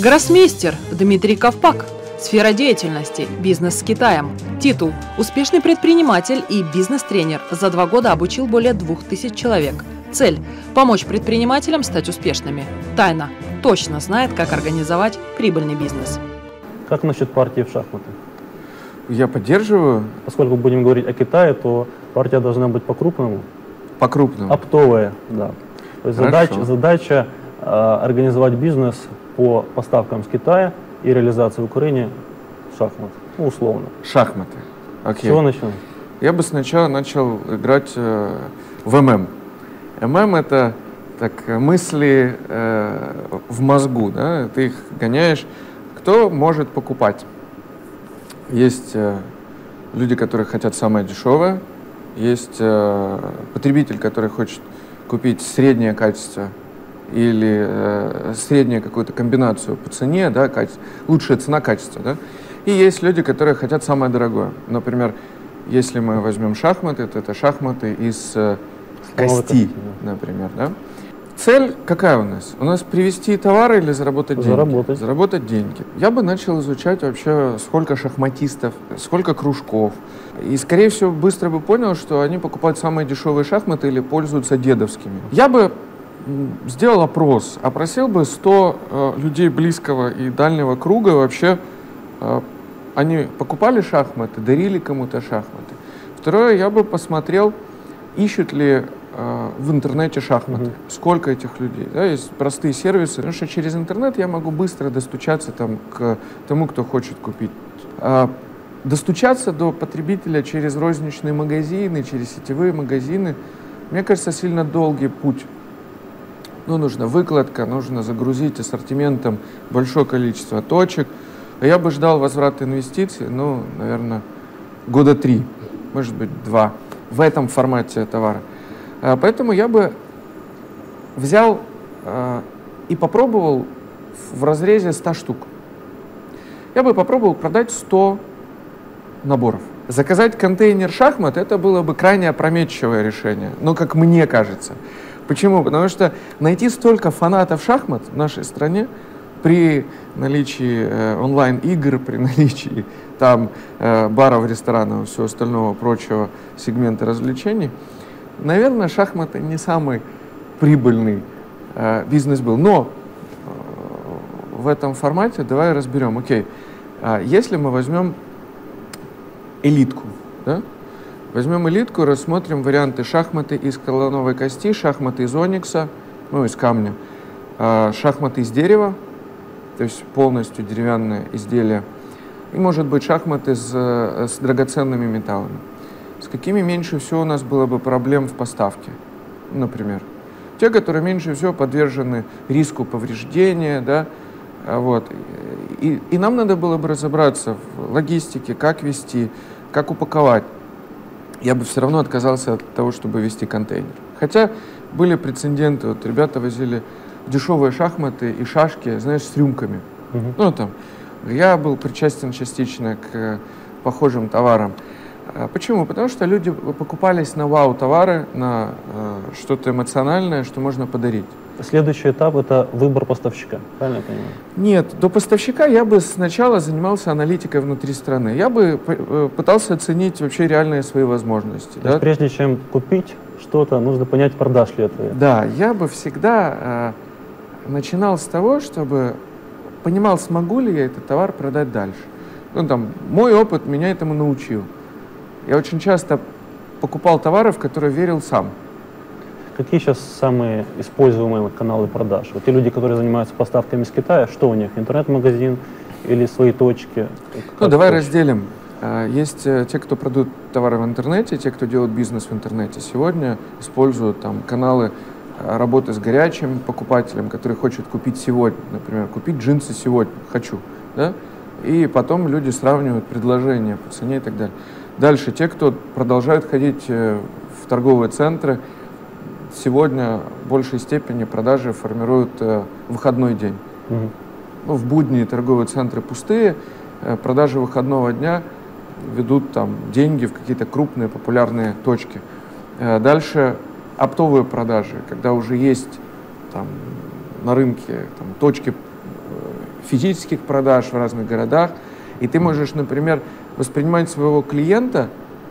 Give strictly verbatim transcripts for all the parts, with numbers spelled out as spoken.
Гроссмейстер Дмитрий Ковпак. Сфера деятельности – бизнес с Китаем. Титул – успешный предприниматель и бизнес-тренер. За два года обучил более двух тысяч человек. Цель – помочь предпринимателям стать успешными. Тайна – точно знает, как организовать прибыльный бизнес. Как насчет партии в шахматы? Я поддерживаю. Поскольку будем говорить о Китае, то партия должна быть по-крупному. По-крупному. Оптовая, да. То есть задача, задача э, организовать бизнес по поставкам с Китая и реализации в Украине шахмат, ну, условно. Шахматы. Окей. С чего начнем? Я бы сначала начал играть э, в эм эм. эм эм — это так, мысли э, в мозгу, да? Ты их гоняешь. Кто может покупать? Есть э, люди, которые хотят самое дешевое, есть э, потребитель, который хочет купить среднее качество или э, среднюю какую-то комбинацию по цене, да, качество, лучшая цена, качество, да? И есть люди, которые хотят самое дорогое. Например, если мы возьмем шахматы, то это шахматы из э, кости, например, да? Цель какая у нас? У нас привезти товары или заработать деньги? Заработать. Заработать деньги. Я бы начал изучать вообще, сколько шахматистов, сколько кружков. И, скорее всего, быстро бы понял, что они покупают самые дешевые шахматы или пользуются дедовскими. Я бы сделал опрос, опросил бы сто э, людей близкого и дальнего круга вообще. Э, они покупали шахматы, дарили кому-то шахматы. Второе, я бы посмотрел, ищут ли в интернете шахматы. Mm-hmm. Сколько этих людей? Да, есть простые сервисы, потому что через интернет я могу быстро достучаться там, к тому, кто хочет купить. А, достучаться до потребителя через розничные магазины, через сетевые магазины, мне кажется, сильно долгий путь. Ну, нужна выкладка, нужно загрузить ассортиментом большое количество точек. А я бы ждал возврата инвестиций, ну, наверное, года три, может быть, два в этом формате товара. Поэтому я бы взял э, и попробовал в разрезе ста штук. Я бы попробовал продать сто наборов. Заказать контейнер шахмат — это было бы крайне опрометчивое решение, ну, как мне кажется. Почему? Потому что найти столько фанатов шахмат в нашей стране при наличии э, онлайн-игр, при наличии там э, баров, ресторанов и всего остального прочего сегмента развлечений, наверное, шахматы не самый прибыльный э, бизнес был. Но э, в этом формате давай разберем. Окей, э, если мы возьмем элитку, да? Возьмем элитку, рассмотрим варианты шахматы из колоновой кости, шахматы из оникса, ну, из камня, э, шахматы из дерева, то есть полностью деревянное изделие, и, может быть, шахматы с, с драгоценными металлами. С какими меньше всего у нас было бы проблем в поставке, например? Те, которые меньше всего подвержены риску повреждения, да, вот. И, и нам надо было бы разобраться в логистике, как вести, как упаковать. Я бы все равно отказался от того, чтобы вести контейнер. Хотя были прецеденты, вот ребята возили дешевые шахматы и шашки, знаешь, с рюмками. Uh-huh. Ну, там, я был причастен частично к похожим товарам. Почему? Потому что люди покупались на вау-товары, на э, что-то эмоциональное, что можно подарить. Следующий этап — это выбор поставщика, правильно я понимаю? Нет, до поставщика я бы сначала занимался аналитикой внутри страны. Я бы э, пытался оценить вообще реальные свои возможности. То да? есть прежде чем купить что-то, нужно понять, продашь ли это. Да, я бы всегда э, начинал с того, чтобы понимал, смогу ли я этот товар продать дальше. Ну, там, мой опыт меня этому научил. Я очень часто покупал товары, в которые верил сам. Какие сейчас самые используемые каналы продаж? Вот те люди, которые занимаются поставками из Китая, что у них? Интернет-магазин или свои точки? Ну, давай точки? разделим. Есть те, кто продают товары в интернете, те, кто делают бизнес в интернете. Сегодня используют там каналы работы с горячим покупателем, который хочет купить сегодня, например, купить джинсы сегодня, хочу, да? И потом люди сравнивают предложения по цене и так далее. Дальше, те, кто продолжают ходить в торговые центры, сегодня в большей степени продажи формируют э, выходной день. Mm-hmm. Ну, в будни торговые центры пустые, э, продажи выходного дня ведут там деньги в какие-то крупные популярные точки. Э, дальше оптовые продажи, когда уже есть там, на рынке там, точки физических продаж в разных городах. И ты можешь, например, воспринимать своего клиента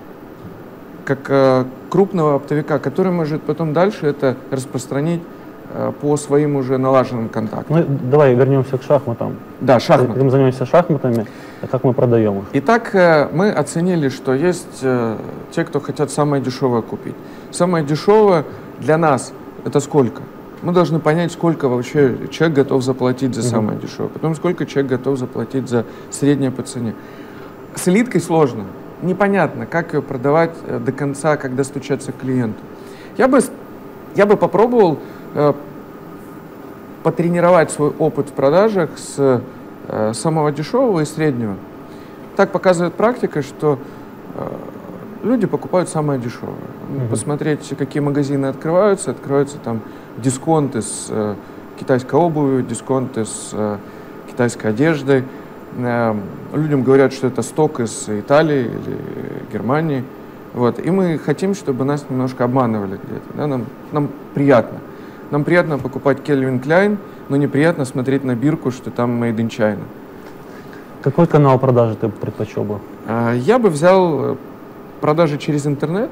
как э, крупного оптовика, который может потом дальше это распространить э, по своим уже налаженным контактам. Ну, давай вернемся к шахматам. Да, шахматы. Мы занимаемся шахматами, а как мы продаем их? Итак, э, мы оценили, что есть э, те, кто хотят самое дешевое купить. Самое дешевое для нас это сколько? Мы должны понять, сколько вообще человек готов заплатить за самое mm-hmm. дешевое, потом сколько человек готов заплатить за среднее по цене. С элиткой сложно. Непонятно, как ее продавать до конца, как достучаться к клиенту. Я бы, я бы попробовал э, потренировать свой опыт в продажах с э, самого дешевого и среднего. Так показывает практика, что э, люди покупают самое дешевое. Mm-hmm. Посмотреть, какие магазины открываются. Открываются там дисконты с э, китайской обувью, дисконты с э, китайской одеждой. Людям говорят, что это сток из Италии или Германии. Вот. И мы хотим, чтобы нас немножко обманывали где-то. Да? Нам, нам приятно. Нам приятно покупать Calvin Klein, но неприятно смотреть на бирку, что там Made in China. Какой канал продажи ты предпочел бы? Я бы взял продажи через интернет.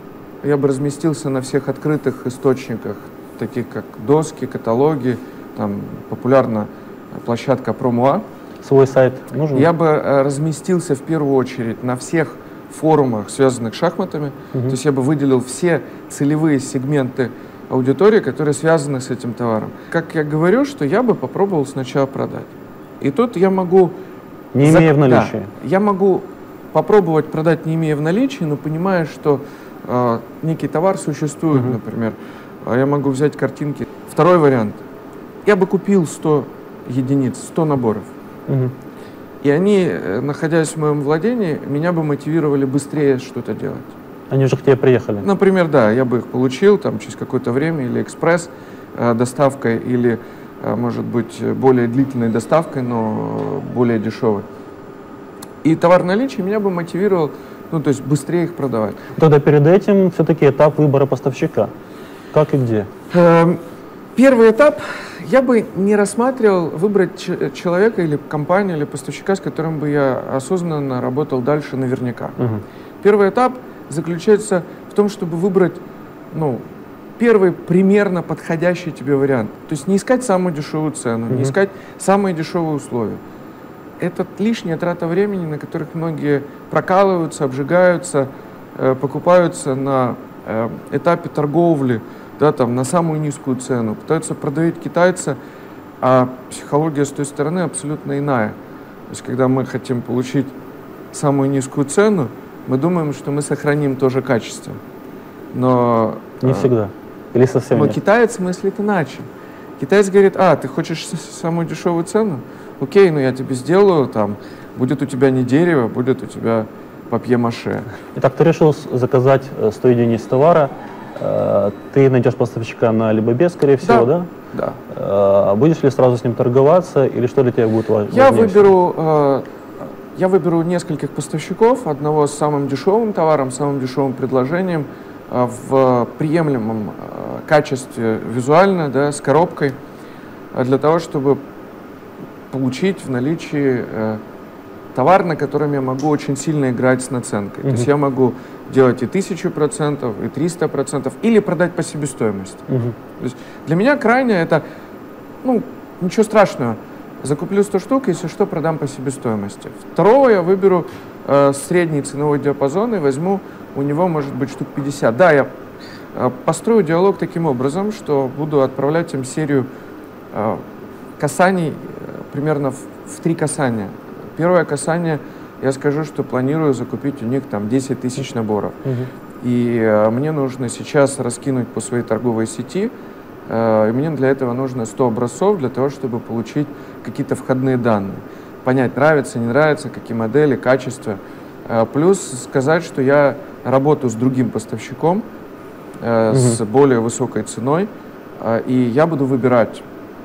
Я бы разместился на всех открытых источниках, таких как доски, каталоги. Там популярна площадка Promo.ua. Свой сайт нужен? Я бы э, разместился в первую очередь на всех форумах, связанных с шахматами. Uh-huh. То есть я бы выделил все целевые сегменты аудитории, которые связаны с этим товаром. Как я говорю, что я бы попробовал сначала продать. И тут я могу... Не имея в наличии? Да, я могу попробовать продать, не имея в наличии, но понимая, что э, некий товар существует, uh-huh. например. Я могу взять картинки. Второй вариант. Я бы купил сто единиц, сто наборов. Угу. И они, находясь в моем владении, меня бы мотивировали быстрее что-то делать. Они уже к тебе приехали? Например, да, я бы их получил там, через какое-то время, или экспресс э, доставкой, или, э, может быть, более длительной доставкой, но более дешевой. И товар в наличии меня бы мотивировал, ну, то есть быстрее их продавать. Тогда перед этим все-таки этап выбора поставщика. Как и где? Э, первый этап... Я бы не рассматривал выбрать человека или компанию, или поставщика, с которым бы я осознанно работал дальше наверняка. Угу. Первый этап заключается в том, чтобы выбрать, ну, первый примерно подходящий тебе вариант. То есть не искать самую дешевую цену, угу. не искать самые дешевые условия. Это лишняя трата времени, на которых многие прокалываются, обжигаются, э, покупаются на э, этапе торговли, да, там, на самую низкую цену, пытаются продавить китайца, а психология с той стороны абсолютно иная. То есть, когда мы хотим получить самую низкую цену, мы думаем, что мы сохраним то же качество. Но... Не всегда. Или совсем Но нет. китаец мыслит иначе. Китаец говорит: а, ты хочешь самую дешевую цену? Окей, ну я тебе сделаю, там, будет у тебя не дерево, будет у тебя папье-маше. Итак, ты решил заказать сто единиц товара. Ты найдешь поставщика на Alibaba, скорее всего, да? Да. Да. Будешь ли сразу с ним торговаться, или что для тебя будет важнее? Я выберу, э, я выберу нескольких поставщиков, одного с самым дешевым товаром, самым дешевым предложением, э, в приемлемом э, качестве визуально, да, с коробкой, для того, чтобы получить в наличии э, товар, на котором я могу очень сильно играть с наценкой. Mm-hmm. То есть я могу делать и тысячу процентов, и триста процентов, или продать по себестоимости. Mm-hmm. То есть для меня крайне это, ну, ничего страшного. Закуплю сто штук, если что, продам по себестоимости. Второго я выберу э, средний ценовой диапазон и возьму у него, может быть, штук пятьдесят. Да, я э, построю диалог таким образом, что буду отправлять им серию э, касаний, э, примерно в, в три касания. Первое касание, я скажу, что планирую закупить у них там десять тысяч наборов. Uh-huh. И э, мне нужно сейчас раскинуть по своей торговой сети, э, и мне для этого нужно сто образцов, для того, чтобы получить какие-то входные данные. Понять, нравится, не нравится, какие модели, качество. Э, плюс сказать, что я работаю с другим поставщиком, э, uh-huh. с более высокой ценой, э, и я буду выбирать.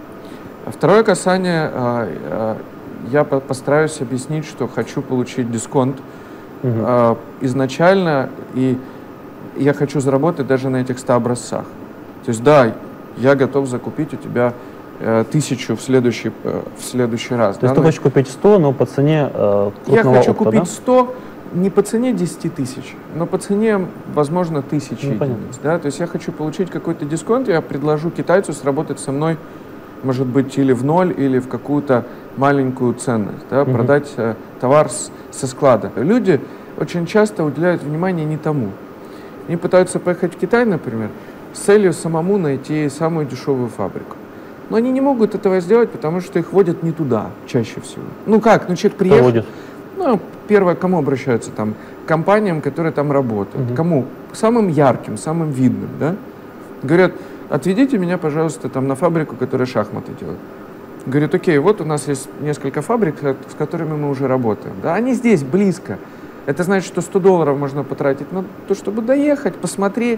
Второе касание, э, э, я постараюсь объяснить, что хочу получить дисконт угу. э, изначально, и я хочу заработать даже на этих ста образцах. То есть, да, я готов закупить у тебя э, тысячу в следующий, э, в следующий раз. То да? есть ты хочешь купить сто, но по цене э, Я хочу опыта, купить да? сто не по цене десяти тысяч, но по цене, возможно, тысячи Ну, единиц. Да? То есть я хочу получить какой-то дисконт, я предложу китайцу сработать со мной, может быть, или в ноль, или в какую-то маленькую ценность, да? Мгм. Продать э, товар с, со склада. Люди очень часто уделяют внимание не тому. Они пытаются поехать в Китай, например, с целью самому найти самую дешевую фабрику. Но они не могут этого сделать, потому что их водят не туда чаще всего. Ну как, ну человек приехал. Проводит. Ну, первое, к кому обращаются там? К компаниям, которые там работают. Мгм. Кому? Самым ярким, самым видным, да? Говорят, отведите меня, пожалуйста, там на фабрику, которая шахматы делает. Говорят, окей, вот у нас есть несколько фабрик, с которыми мы уже работаем. Да? Они здесь, близко. Это значит, что сто долларов можно потратить на то, чтобы доехать, посмотреть,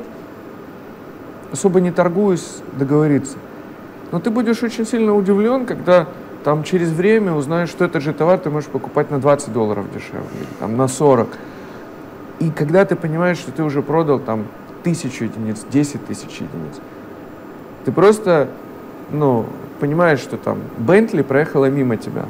особо не торгуясь, договориться. Но ты будешь очень сильно удивлен, когда там через время узнаешь, что этот же товар ты можешь покупать на двадцать долларов дешевле, или там на сорок. И когда ты понимаешь, что ты уже продал там тысячу единиц, десять тысяч единиц, ты просто, ну, понимаешь, что там Бентли проехала мимо тебя.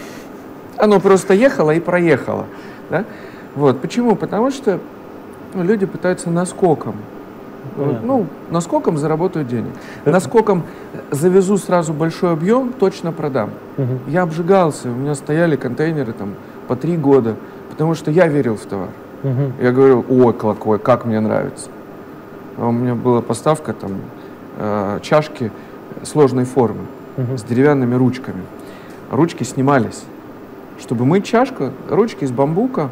Оно просто ехало и проехало, да? Вот. Почему? Потому что ну, люди пытаются наскоком. Понятно. Ну, наскоком заработаю денег. Наскоком завезу сразу большой объем, точно продам. Мгм. Я обжигался, у меня стояли контейнеры там по три года, потому что я верил в товар. Мгм. Я говорил, ой, какой, как мне нравится. А у меня была поставка там э, чашки сложной формы Мгм. с деревянными ручками. Ручки снимались. Чтобы мыть чашку, ручки из бамбука,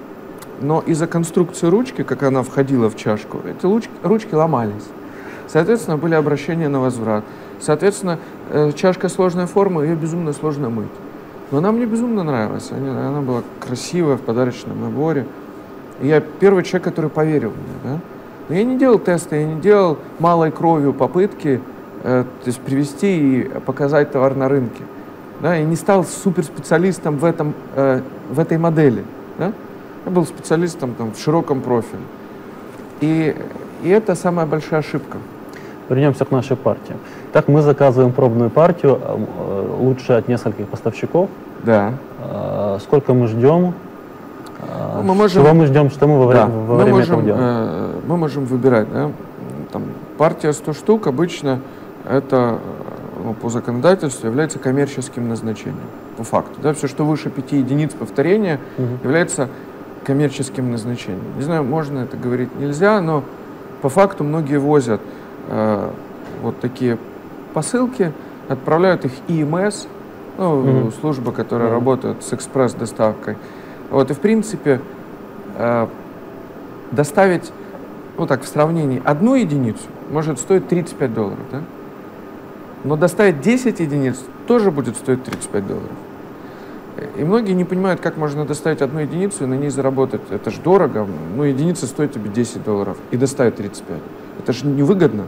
но из-за конструкции ручки, как она входила в чашку, эти ручки, ручки ломались. Соответственно, были обращения на возврат. Соответственно, э, чашка сложной формы, ее безумно сложно мыть. Но она мне безумно нравилась. Она, она была красивая в подарочном наборе. И я первый человек, который поверил мне. Да? Но я не делал теста, я не делал малой кровью попытки э, то есть привести и показать товар на рынке. Да? Я не стал суперспециалистом в, этом, э, в этой модели. Да? Я был специалистом там, в широком профиле. И, и это самая большая ошибка. Вернемся к нашей партии. Так, мы заказываем пробную партию, э, лучше от нескольких поставщиков. Да. Э, Сколько мы ждем? Ну, мы можем- Чего мы ждем, что мы во, Да, время, во мы, время можем, этого делаем? э, мы можем выбирать. Да? Там, партия сто штук обычно это ну, по законодательству является коммерческим назначением. По факту. Да? Все, что выше пяти единиц повторения, Мгм. является коммерческим назначением. Не знаю, можно это говорить, нельзя, но по факту многие возят э, вот такие посылки, отправляют их И Эм Эс, ну, Мгм. служба, которая Мгм. работает с экспресс-доставкой. Вот, и в принципе э, доставить, ну так, в сравнении, одну единицу может стоить тридцать пять долларов, да? Но доставить десять единиц тоже будет стоить тридцать пять долларов. И многие не понимают, как можно доставить одну единицу и на ней заработать. Это же дорого. Ну, единица стоит тебе десять долларов и доставить тридцать пять. Это же невыгодно.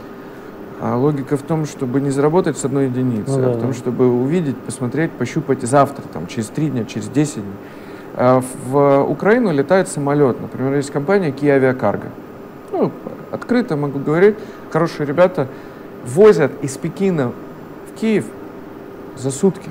А логика в том, чтобы не заработать с одной единицы, Ну, да, а в том, да. чтобы увидеть, посмотреть, пощупать завтра, там, через три дня, через десять дней. А в Украину летает самолет. Например, есть компания Kia Aviacargo. Ну, открыто могу говорить, хорошие ребята возят из Пекина в Киев за сутки.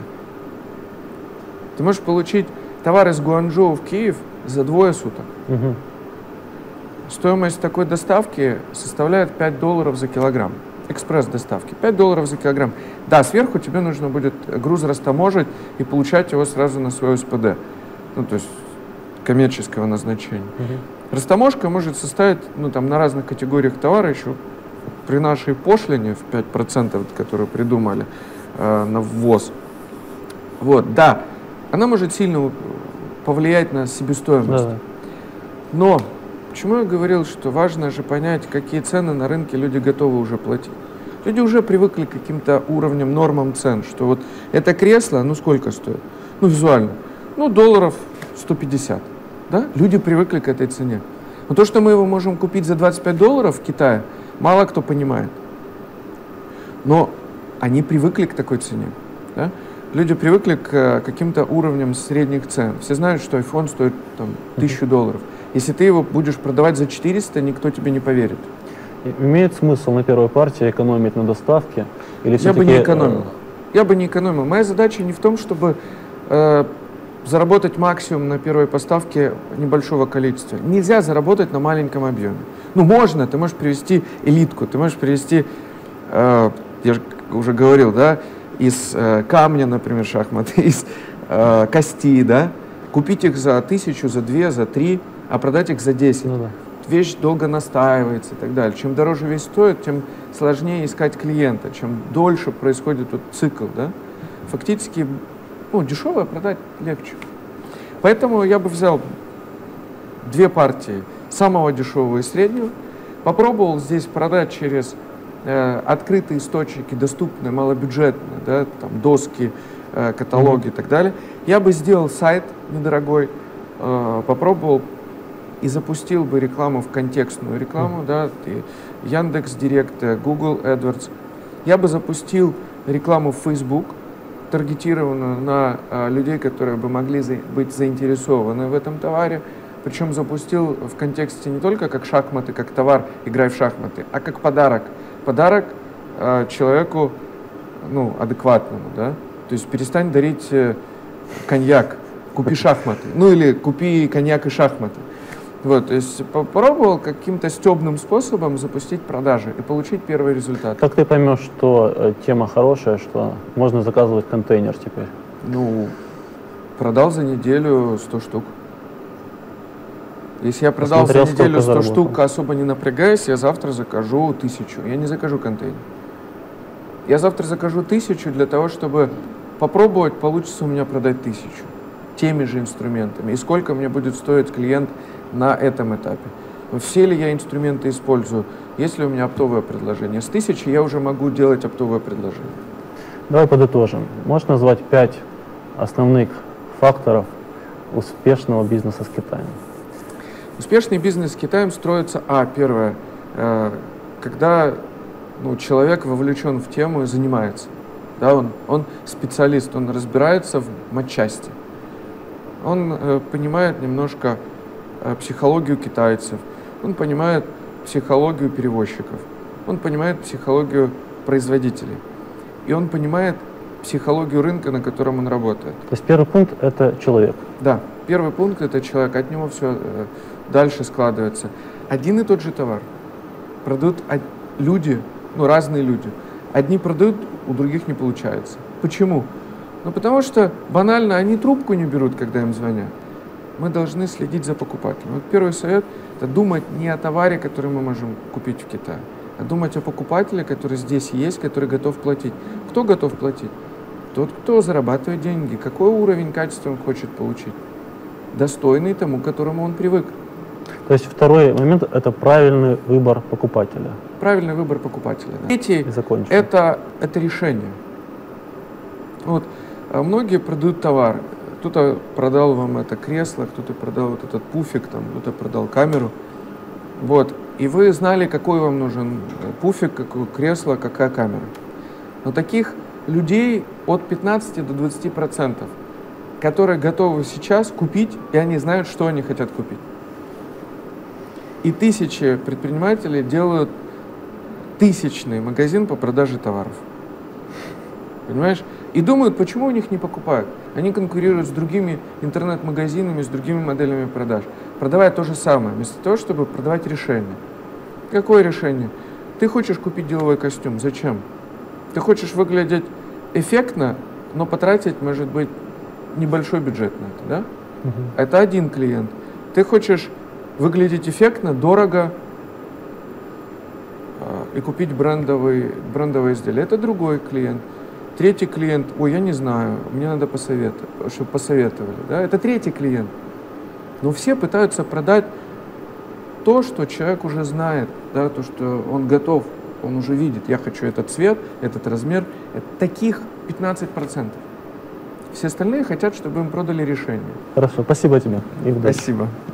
Ты можешь получить товар из Гуанчжоу в Киев за двое суток. Мгм. Стоимость такой доставки составляет пять долларов за килограмм. Экспресс-доставки. пять долларов за килограмм. Да, сверху тебе нужно будет груз растаможить и получать его сразу на свой эс пэ дэ. Ну, то есть коммерческого назначения. Мгм. Растаможка может составить, ну, там, на разных категориях товара еще при нашей пошлине в пять процентов, которую придумали э, на ввоз. Вот, да, она может сильно повлиять на себестоимость. Да, да. Но почему я говорил, что важно же понять, какие цены на рынке люди готовы уже платить. Люди уже привыкли к каким-то уровням, нормам цен, что вот это кресло, ну сколько стоит? Ну визуально, ну долларов сто пятьдесят. Да? Люди привыкли к этой цене. Но то, что мы его можем купить за двадцать пять долларов в Китае, мало кто понимает. Но они привыкли к такой цене. Да? Люди привыкли к каким-то уровням средних цен. Все знают, что iPhone стоит там, тысячу долларов. Если ты его будешь продавать за четыреста, никто тебе не поверит. Имеет смысл на первой партии экономить на доставке? Или Я бы не экономил. Я бы не экономил. Моя задача не в том, чтобы э, заработать максимум на первой поставке небольшого количества. Нельзя заработать на маленьком объеме. Ну, можно, ты можешь привести элитку, ты можешь привести, э, я же уже говорил, да, из э, камня, например, шахматы, из э, кости, да, купить их за тысячу, за две, за три, а продать их за десять. Ну, да. Вещь долго настаивается и так далее. Чем дороже вещь стоит, тем сложнее искать клиента, чем дольше происходит тут цикл, да. Фактически, ну, дешевое продать легче. Поэтому я бы взял две партии, самого дешевого и среднего, попробовал здесь продать через э, открытые источники, доступные, малобюджетные, да, там, доски, э, каталоги mm-hmm. и так далее. Я бы сделал сайт недорогой, э, попробовал и запустил бы рекламу в контекстную рекламу, mm-hmm. да, и Яндекс.Директ, Google AdWords. Я бы запустил рекламу в Facebook, таргетированную на а, людей, которые бы могли за, быть заинтересованы в этом товаре. Причем запустил в контексте не только как шахматы, как товар, играй в шахматы, а как подарок. Подарок а, человеку, ну, адекватному, да. То есть перестань дарить э, коньяк, купи шахматы. Ну или купи коньяк и шахматы. Вот, то есть попробовал каким-то стебным способом запустить продажи и получить первый результат. Как ты поймешь, что э, тема хорошая, что можно заказывать контейнер теперь? Ну, продал за неделю сто штук. Если я продал Посмотрел, за неделю сто штук, особо не напрягаясь, я завтра закажу тысячу. Я не закажу контейнер. Я завтра закажу тысячу для того, чтобы попробовать, получится у меня продать тысячу. Теми же инструментами. И сколько мне будет стоить клиент на этом этапе. Все ли я инструменты использую? Есть ли у меня оптовое предложение? С тысячи я уже могу делать оптовое предложение. Давай подытожим. Можешь назвать пять основных факторов успешного бизнеса с Китаем? Успешный бизнес с Китаем строится, а, первое, э, когда ну, человек вовлечен в тему и занимается. Да, он, он специалист, он разбирается в матчасти. Он э, понимает немножко э, психологию китайцев, он понимает психологию перевозчиков, он понимает психологию производителей, и он понимает психологию рынка, на котором он работает. То есть первый пункт – это человек? Да, первый пункт – это человек, от него все э, дальше складывается. Один и тот же товар продают люди, ну разные люди. Одни продают, у других не получается. Почему? Ну, потому что банально они трубку не берут, когда им звонят. Мы должны следить за покупателем. Вот первый совет – это думать не о товаре, который мы можем купить в Китае, а думать о покупателе, который здесь есть, который готов платить. Кто готов платить? Тот, кто зарабатывает деньги. Какой уровень качества он хочет получить? Достойный тому, к которому он привык. То есть второй момент – это правильный выбор покупателя. Правильный выбор покупателя. Да. Третий – это, это решение. Вот. А многие продают товар. Кто-то продал вам это кресло, кто-то продал вот этот пуфик, там, кто-то продал камеру. Вот. И вы знали, какой вам нужен пуфик, какое кресло, какая камера. Но таких людей от пятнадцати до двадцати процентов, которые готовы сейчас купить, и они знают, что они хотят купить. И тысячи предпринимателей делают тысячный магазин по продаже товаров. Понимаешь? И думают, почему у них не покупают. Они конкурируют с другими интернет-магазинами, с другими моделями продаж, продавая то же самое, вместо того, чтобы продавать решение. Какое решение? Ты хочешь купить деловой костюм. Зачем? Ты хочешь выглядеть эффектно, но потратить, может быть, небольшой бюджет на это, да? Угу. Это один клиент. Ты хочешь выглядеть эффектно, дорого э, и купить брендовый, брендовое изделие. Это другой клиент. Третий клиент, ой, я не знаю, мне надо посоветовать, чтобы посоветовали. Да? Это третий клиент. Но все пытаются продать то, что человек уже знает, да? То, что он готов, он уже видит. Я хочу этот цвет, этот размер. Это таких пятнадцать процентов. Все остальные хотят, чтобы им продали решение. Хорошо, спасибо тебе. И удачи. Спасибо.